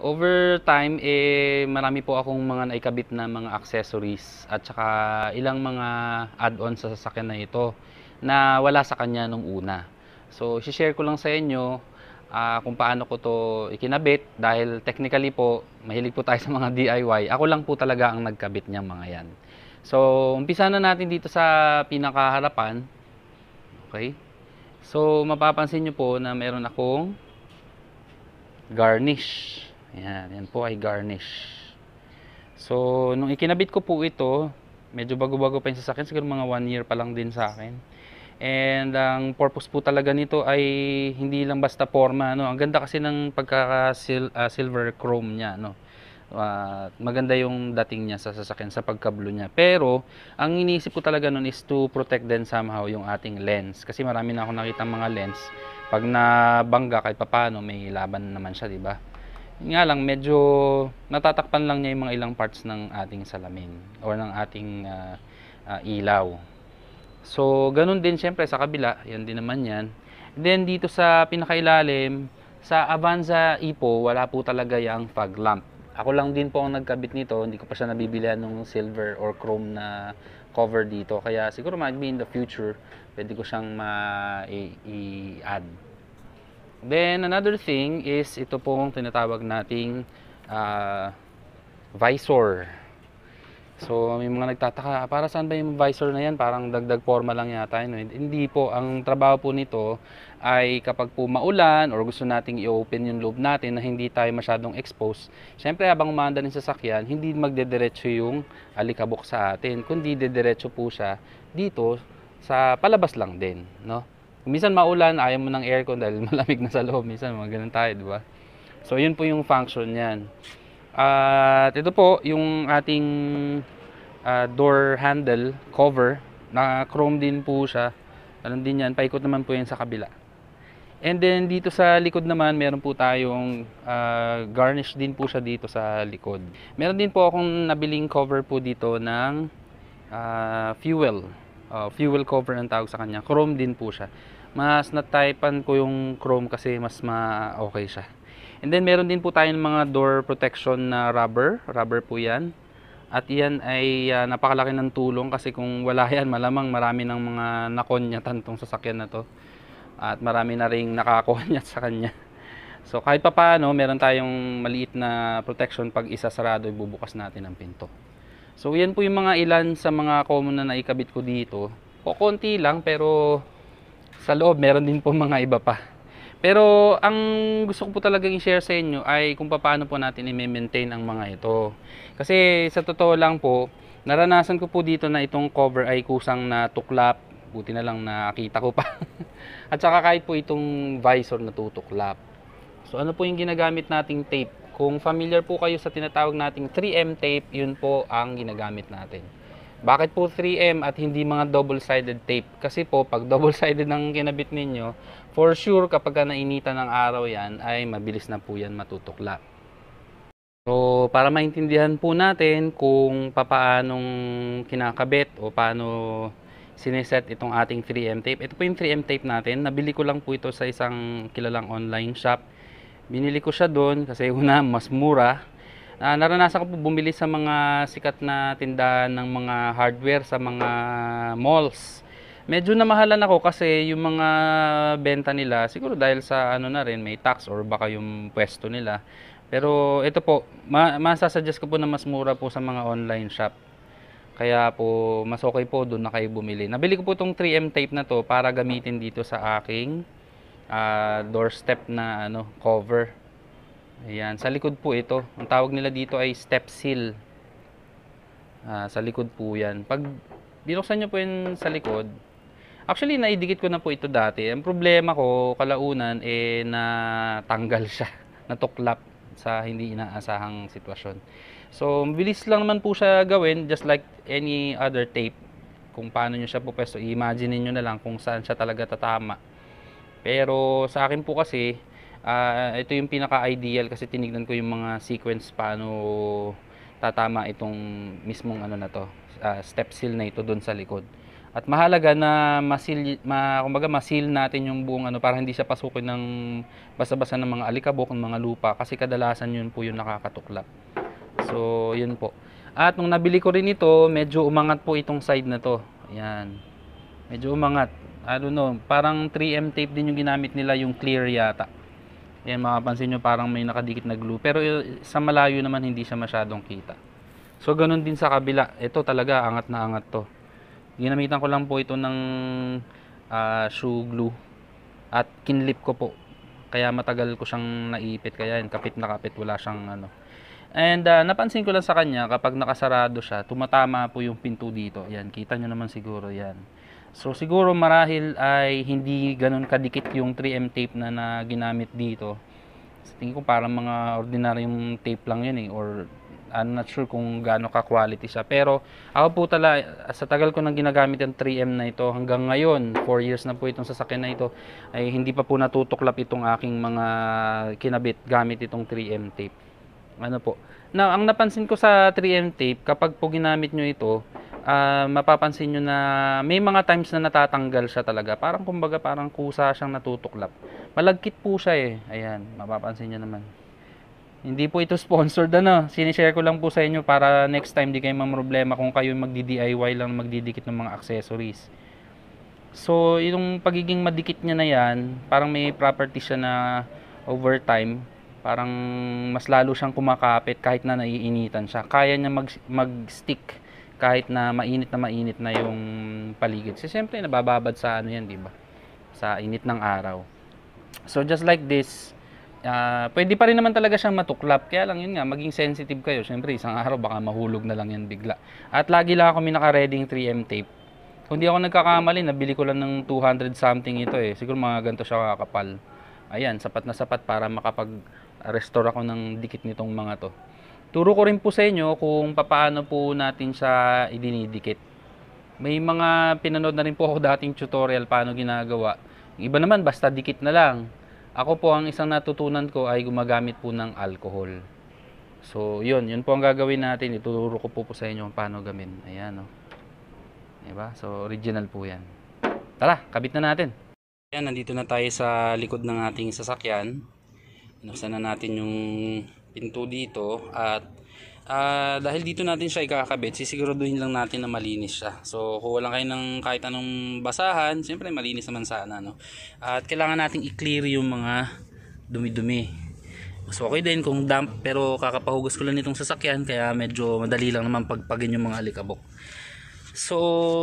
Over time, marami po akong mga naikabit na mga accessories at saka ilang mga add-ons sa sasakyan na ito na wala sa kanya nung una. So, i-share ko lang sa inyo kung paano ko to ikinabit dahil technically po, mahilig po tayo sa mga DIY. Ako lang po talaga ang nagkabit niyang mga yan. So, umpisa na natin dito sa pinakaharapan. Okay? So, mapapansin nyo po na meron akong garnish. Yan po ay garnish. So, nung ikinabit ko po ito, medyo bago-bago pa yung sasakyan, siguro mga 1 year pa lang din sa akin. And ang purpose po talaga nito ay hindi lang basta forma, no. Ang ganda kasi ng pagkaka silver chrome niya, no. Maganda yung dating niya sa sasakyan sa pagka-blue niya. Pero ang iniisip ko talaga nun is to protect din somehow yung ating lens. Kasi marami na ako nakita mga lens pag nabangga kahit papaano may laban naman siya, di ba? Nga lang medyo natatakpan lang niya yung mga ilang parts ng ating salamin or ng ating ilaw. So ganun din syempre sa kabila, yan din naman yan. Then dito sa pinakailalim, sa Avanza Epo, wala po talaga yung fog lamp. Ako lang din po ang nagkabit nito, hindi ko pa siya nabibilihan ng silver or chrome na cover dito. Kaya siguro might be in the future, pwede ko siyang i-add. Then another thing is ito pong tinatawag nating visor. So may mga nagtataka, para saan ba yung visor na yan? Parang dagdag forma lang yata yun. Hindi po, ang trabaho po nito ay kapag po maulan or gusto nating i-open yung loob natin na hindi tayo masyadong exposed. Siyempre habang umanda ng sasakyan, hindi magdediretso yung alikabok sa atin, kundi dediretso po siya dito sa palabas lang din, no? Minsan maulan, ayaw mo ng aircon dahil malamig na sa loob. Minsan mga ganun tayo, di ba? So yun po yung function niyan. At ito po yung ating door handle cover na chrome din po siya. Ganun din yan, paikot naman po yan sa kabila. And then dito sa likod naman, meron po tayong garnish din po siya dito sa likod. Meron din po akong nabiling cover po dito ng fuel. Fuel cover ang tawag sa kanya. Chrome din po siya. Mas na-typean ko yung chrome kasi mas okay siya. And then meron din po tayong mga door protection na rubber po yan. At yan ay napakalaki ng tulong kasi kung wala yan, malamang marami ng mga nakonyatan tong sasakyan na to. At marami na ring nakakonyat sa kanya. So kahit papaano, meron tayong maliit na protection pag isasarado, ibubukas natin ang pinto. So yan po yung mga ilan sa mga common na naikabit ko dito. Konti lang pero sa loob meron din po mga iba pa. Pero ang gusto ko po talagang i-share sa inyo ay kung paano po natin i-maintain ang mga ito. Kasi sa totoo lang po, naranasan ko po dito na itong cover ay kusang natuklap. Buti na lang nakita ko pa. At saka kahit po itong visor natutuklap. So ano po yung ginagamit nating tape? Kung familiar po kayo sa tinatawag nating 3M tape, yun po ang ginagamit natin. Bakit po 3M at hindi mga double-sided tape? Kasi po, pag double-sided ang kinabit ninyo, for sure kapag nainitan ng araw yan, ay mabilis na po yan matutukla. So, para maintindihan po natin kung paanong kinakabit o paano sineset itong ating 3M tape. Ito po yung 3M tape natin. Nabili ko lang po ito sa isang kilalang online shop. Binili ko siya doon kasi una, mas mura. Naranasan ko po bumili sa mga sikat na tindahan ng mga hardware sa mga malls. Medyo namahalan ako kasi yung mga benta nila, siguro dahil sa ano na rin, may tax or baka yung pwesto nila. Pero ito po, masasuggest ko po na mas mura po sa mga online shop. Kaya po, mas okay po doon na kayo bumili. Nabili ko po itong 3M tape na to para gamitin dito sa aking doorstep na cover. Ayan, sa likod po ito. Ang tawag nila dito ay step seal. Sa likod po yan. Pag binuksan nyo po yun sa likod, actually naidikit ko na po ito dati. Ang problema ko, kalaunan, natanggal siya. Natuklap sa hindi inaasahang sitwasyon. So, mabilis lang naman po siya gawin, just like any other tape. Kung paano nyo siya po pwesto, i-imagine nyo na lang kung saan siya talaga tatama. Pero sa akin po kasi, ito yung pinaka-ideal kasi tinignan ko yung mga sequence paano tatama itong mismong na to, step seal na ito doon sa likod. At mahalaga na kumbaga masil natin yung buong ano para hindi siya pasukin ng basa-basa ng mga alikabok, ng mga lupa kasi kadalasan yun po yung nakakatuklap. So, yun po. At nung nabili ko rin ito, medyo umangat po itong side na to. Ayan. Medyo umangat. I don't know, parang 3M tape din yung ginamit nila, yung clear yata. Ayan, makapansin nyo parang may nakadikit na glue. Pero sa malayo naman hindi siya masyadong kita. So, ganun din sa kabila. Ito talaga, angat na angat to. Ginamitan ko lang po ito ng shoe glue. At kinlip ko po. Kaya matagal ko siyang naipit. Kaya yun, kapit na kapit, wala siyang ano. And napansin ko lang sa kanya, kapag nakasarado siya, tumatama po yung pinto dito. Ayan, kita nyo naman siguro yan. So siguro marahil ay hindi ganun kadikit yung 3M tape na ginamit dito. So, tingin ko parang mga ordinaryong tape lang yun or I'm not sure kung gaano ka quality siya. Pero ako po talaga, sa tagal ko nang ginagamit yung 3M na ito, hanggang ngayon, 4 years na po itong sasakyan na ito, ay hindi pa po natutuklap itong aking mga kinabit gamit itong 3M tape. Ano po. Now, ang napansin ko sa 3M tape, kapag po ginamit nyo ito, mapapansin nyo na may mga times na natatanggal siya talaga. Parang kumbaga parang kusa siyang natutuklap. Malagkit po siya eh. Ayan, mapapansin nyo naman. Hindi po ito sponsored ano. Sinishare ko lang po sa inyo para next time di kayo mamroblema kung kayo magdi-DIY lang magdidikit ng mga accessories. So, yung pagiging madikit niya na yan, parang may property siya na over time, parang mas lalo siyang kumakapit kahit na naiinitan siya. Kaya niya mag-stick kahit na mainit na yung paligid. Kasi siyempre nabababad sa ano yan, di ba? Sa init ng araw. So just like this, pwede pa rin naman talaga siyang matuklap. Kaya lang yun nga, maging sensitive kayo. Siyempre isang araw baka mahulog na lang yan bigla. At lagi lang ako may naka-reading 3M tape. Kung di ako nagkakamali, nabili ko lang ng 200 something ito eh. Siguro mga ganito siya kakapal. Ayan, sapat na sapat para makapag-restore ako ng dikit nitong mga to. Turo ko rin po sa inyo kung paano po natin siya idinidikit. May mga pinanood na rin po ako dating tutorial paano ginagawa. Yung iba naman basta dikit na lang. Ako po ang isang natutunan ko ay gumagamit po ng alcohol. So yun po ang gagawin natin. Ituturo ko po sa inyo kung paano gawin. Ayan o. Diba? So original po yan. Tara, kabit na natin. Ayan, nandito na tayo sa likod ng ating sasakyan. Inuksan na natin yung pinto dito at dahil dito natin siya ikakabit, sisiguraduhin lang natin na malinis siya. So kuha lang kayo ng kahit anong basahan, siyempre malinis naman sana, no? At kailangan nating i-clear yung mga dumi-dumi. Mas okay din kung damp, pero kakapahugas ko lang nitong sasakyan kaya medyo madali lang naman pagpagin yung mga alikabok. So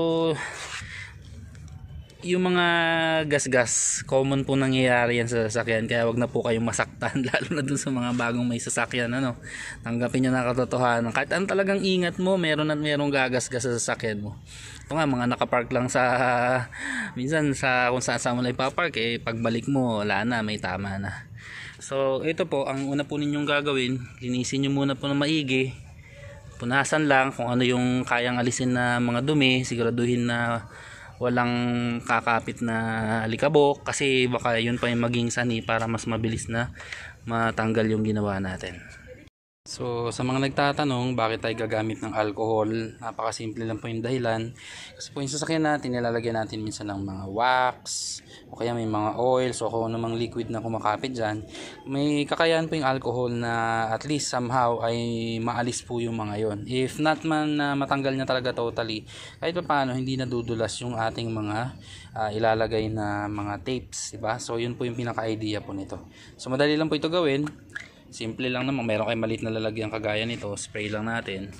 yung mga gas-gas, common po nangyayari yan sa sasakyan, kaya wag na po kayong masaktan lalo na dun sa mga bagong may sasakyan, ano. Tanggapin nyo na katotohanan, kahit ang talagang ingat mo, meron at merong gagas-gas sa sasakyan mo. Ito nga, mga nakapark lang sa minsan sa kung saan mo lang ipapark, eh pagbalik mo wala na, may tama na. So ito po, ang una po ninyong gagawin, linisin nyo muna po na maigi, punasan lang kung ano yung kayang alisin na mga dumi, siguraduhin na walang kakapit na alikabok kasi baka yun pa yung maging sani para mas mabilis na matanggal yung ginawa natin. So sa mga nagtatanong bakit tayo gagamit ng alcohol, napakasimple lang po yung dahilan. Kasi po yung sasakyan natin, nilalagyan natin minsan ng mga wax o kaya may mga oil, so kung namang liquid na kumakapit dyan, may kakayahan po yung alcohol na at least somehow ay maalis po yung mga yon. If not man na matanggal niya talaga totally, kahit pa paano hindi nadudulas yung ating mga ilalagay na mga tapes, diba? So yun po yung pinaka-idea po nito. So madali lang po ito gawin. Simple lang naman, meron kayong maliit na lalagyan kagaya nito, spray lang natin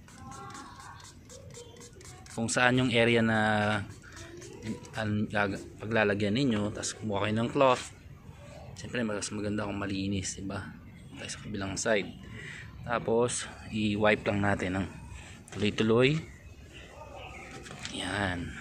kung saan yung area na paglalagyan ninyo, tapos kumuha kayo ng cloth. Siyempre mas maganda kung malinis, diba? Tayo sa kabilang side, tapos i-wipe lang natin ng tuloy-tuloy. Yan,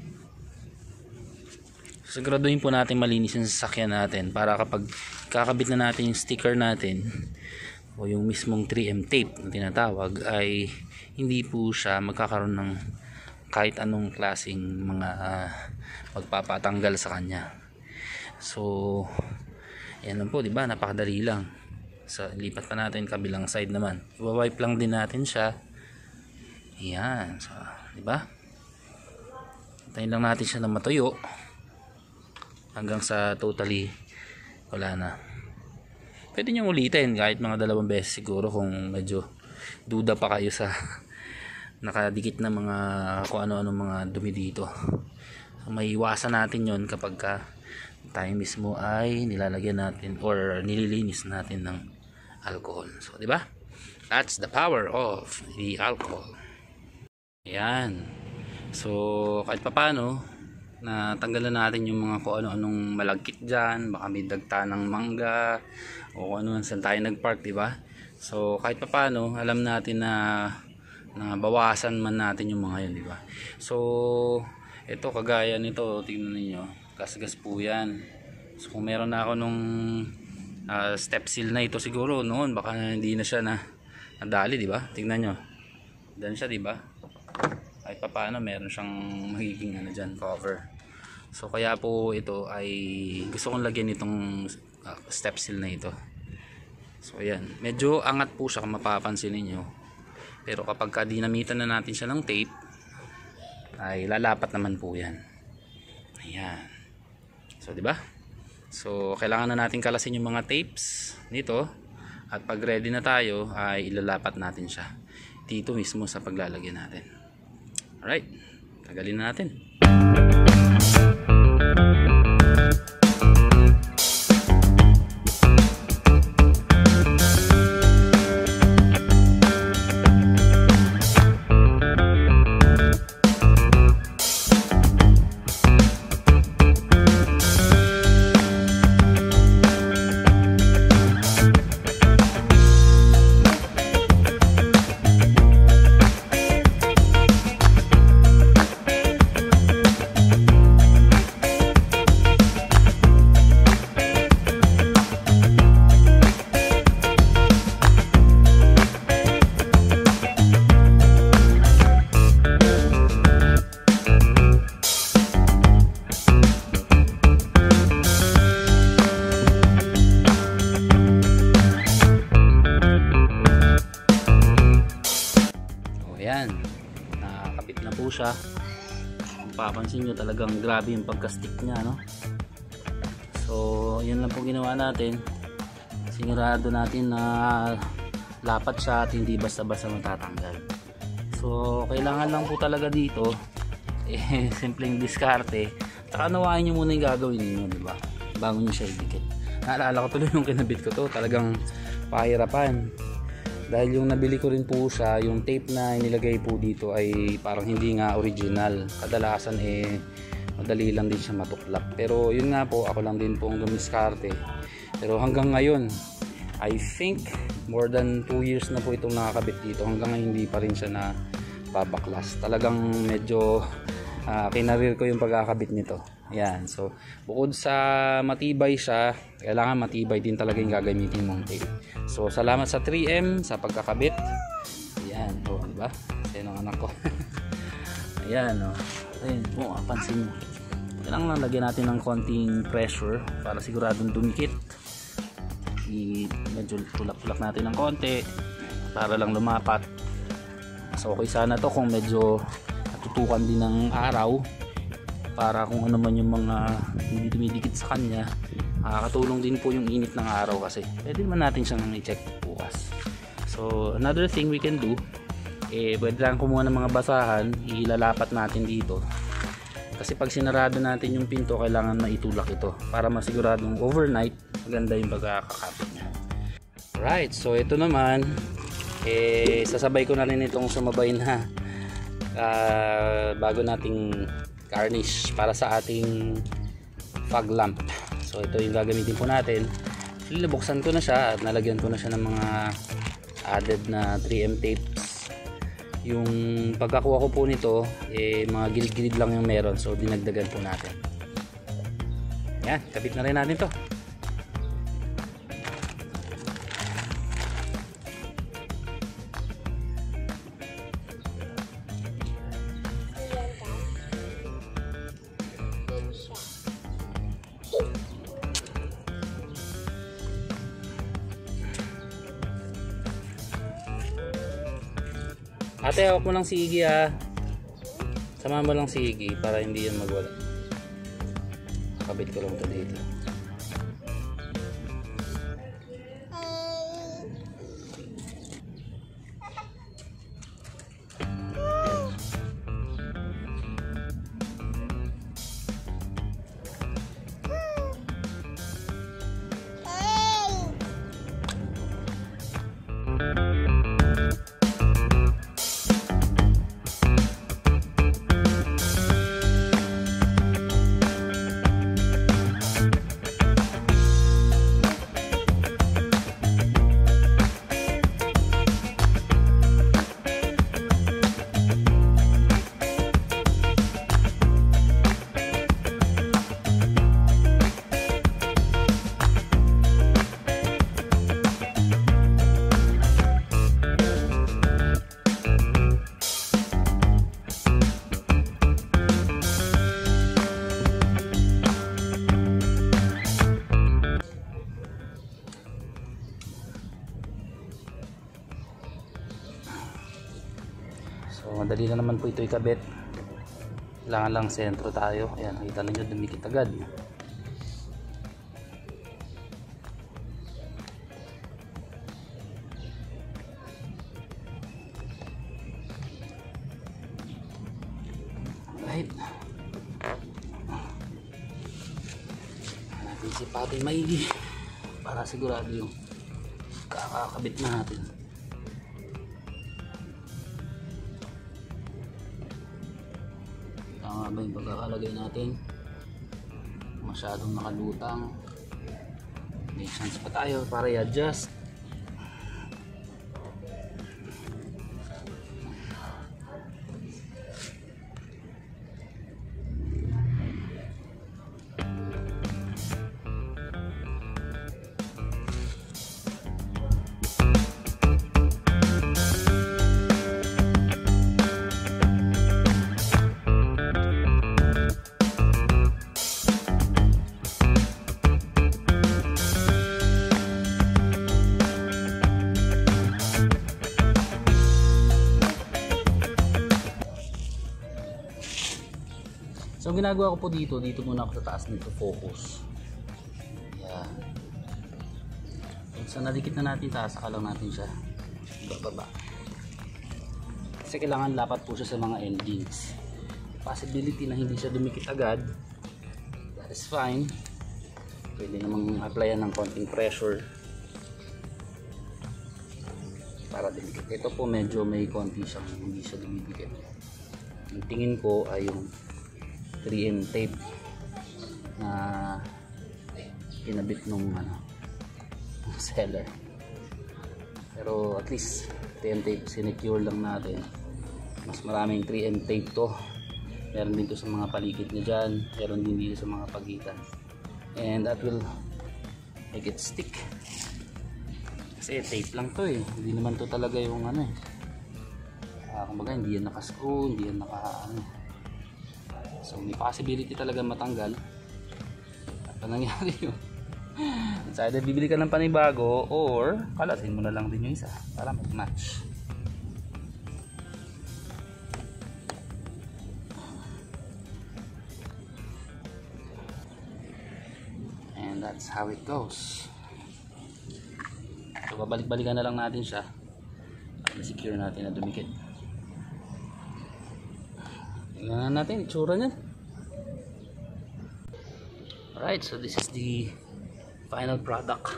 siguraduhin po natin malinis yung sasakyan natin para kapag kakabit na natin yung sticker natin o yung mismong 3M tape na tinatawag, ay hindi po siya magkakaroon ng kahit anong klaseng mga magpapatanggal sa kanya. So yan lang po, diba? Napakadali lang. So lipat pa natin kabilang side naman, i-wipe lang din natin siya. Yan, so diba? Tayin lang natin siya na matuyo hanggang sa totally wala na. Pwede nyo ulitin kahit mga 2 beses siguro kung medyo duda pa kayo sa nakadikit na mga kung ano-ano mga dumi dito. So, may iwasan natin yon kapag tayo mismo ay nilalagyan natin or nililinis natin ng alcohol. So, di ba? That's the power of the alcohol. Ayan. So, kahit papano na tanggalan natin yung mga kung ano-anong malagkit dyan, baka may dagta ng mangga o ano saan tayo nagpark, di ba? So kahit papaano alam natin na bawasan man natin yung mga yun, di ba? So ito kagaya nito, tingnan niyo, gas-gas po yan. So kung meron na ako nung step seal na ito siguro noon, baka hindi na siya nadali, di ba? Tingnan nyo, dan siya, di ba? Kahit papaano meron siyang magiging ano dyan, cover. So kaya po ito ay gusto kong lagyan itong step seal na ito. So ayan, medyo angat po siya kung mapapansin niyo. Pero kapag dinamitan na natin siya ng tape ay lalapat naman po yan. Ayan. So di ba? So kailangan na natin kalasin yung mga tapes nito at pag ready na tayo ay ilalapat natin siya dito mismo sa paglalagyan natin. Alright, tagalin na natin. Ayan, nakakabit na po siya. Kung papansin nyo talagang grabe yung pagka-stick niya, no? So yun lang po ginawa natin. Sigurado natin na lapat siya at hindi basta-basta matatanggal. So kailangan lang po talaga dito simpleng diskarte. Saka nawain nyo muna yung gagawin ninyo, diba? Bago nyo siya idikit. Naalala ko tuloy yung kinabit ko to, talagang pahirapan. Dahil yung nabili ko rin po siya, yung tape na inilagay po dito ay parang hindi nga original. Kadalasan madali lang din siya matuklap. Pero yun nga po, ako lang din po ang dumiskarte. Pero hanggang ngayon, I think more than 2 years na po itong nakakabit dito. Hanggang ngayon hindi pa rin siya na babaklas. Talagang medyo kinarir ko yung pagkakabit nito. Ayan, so bukod sa matibay siya, kailangan matibay din talaga yung gagamitin mong tape. So salamat sa 3M sa pagkakabit. Ayan, oh, diba? Ayan ang anak ko. Ayan, oh. Ayan, oh, pansin nyo. Kailangan lang lagyan natin ng konting pressure para siguradong dumikit. Medyo tulak-tulak natin ng konti para lang lumapat. So okay sana to kung medyo natutukan din ng araw, para kung ano man yung mga hindi dumidikit sa kanya, katulong din po yung init ng araw kasi pwede naman natin siyang i-check bukas. So another thing we can do, pwede lang kumuha ng mga basahan, ilalapat natin dito kasi pag sinarado natin yung pinto kailangan maitulak ito para masiguradong overnight maganda yung pagkakakapit niya. Alright, so ito naman sasabay ko na rin itong sumabay na bago nating garnish para sa ating fog lamp. So ito yung gagamitin po natin. Nabuksan ko na siya at nalagyan ko na siya ng mga added na 3M tapes. Yung pagkakuha ko po nito mga gilid-gilid lang yung meron, so dinagdagan po natin. Yan, kabit na rin natin to. Ate, hawak mo lang si Iggy ha. Samahan mo lang si Iggy para hindi yan magwala. Kabit ko lang ito dito. So madali na naman po ito ikabit. Kailangan lang sentro tayo. Ayan, nakita ninyo dumikit agad. Alright. Natin si Pati Maigi para sigurado yung kakakabit natin. Tama ba yung pagkakalagay natin? Masyadong nakalutang. May chance pa tayo para i-adjust. So ginagawa ko po dito muna ako sa taas nito focus. Yan. So nadikit na natin taas, saka lang natin siya bababa. Kasi kailangan lapat po siya sa mga endings. Possibility na hindi siya dumikit agad, that is fine. Pwede namang applyan ng konting pressure para dumikit. Ito po medyo may konti siyang hindi siya dumidikit. Ang tingin ko ay yung 3M tape na kinabit nung seller, pero at least 3M tape sinecure lang natin. Mas maraming 3M tape to, meron din to sa mga paligid niya dyan, meron din dito sa mga pagitan, and that will make it stick kasi tape lang to hindi naman to talaga yung kumbaga hindi yan naka-screw, hindi yan so may possibility talaga matanggal. At pa nangyari yun, so either bibili ka ng panibago or kalasin mo na lang din yung isa para mag-match. And that's how it goes. So babalik-balikan na lang natin siya para secure natin na dumikit. Tingnan natin itsura niya. Alright, so this is the final product.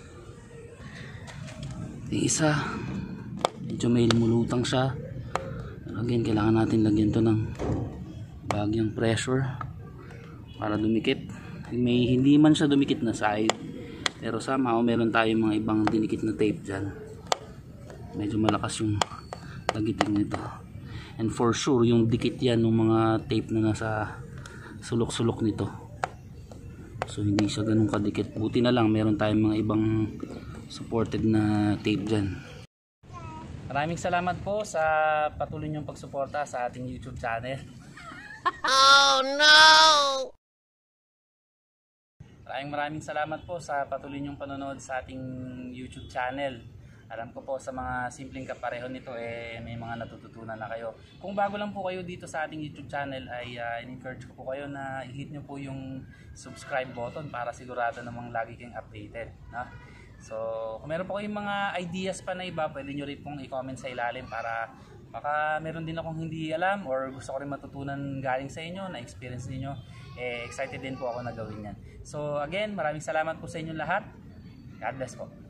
Yung isa medyo may lumulutang siya. Again, kailangan natin lagyan to ng bagyang pressure para dumikit. Hindi man siya dumikit na side, pero somehow meron tayong mga ibang dinikit na tape dyan. Medyo malakas yung lagiting nito. And for sure yung dikit yan ng mga tape na nasa sulok-sulok nito. So hindi siya ganun kadikit. Buti na lang meron tayong mga ibang supported na tape dyan. Maraming salamat po sa patuloy niyong pagsuporta sa ating YouTube channel. Oh no! Maraming salamat po sa patuloy niyong panonood sa ating YouTube channel. Alam ko po sa mga simpleng kapareho nito may mga natututunan na kayo. Kung bago lang po kayo dito sa ating YouTube channel ay encourage ko po kayo na i-hit nyo po yung subscribe button para sigurado namang lagi kayong updated, no? So kung meron po kayong mga ideas pa na iba, pwede nyo rin pong i-comment sa ilalim para baka meron din akong hindi alam or gusto ko rin matutunan galing sa inyo, na experience niyo. Excited din po ako na gawin yan. So again, maraming salamat po sa inyong lahat. God bless po.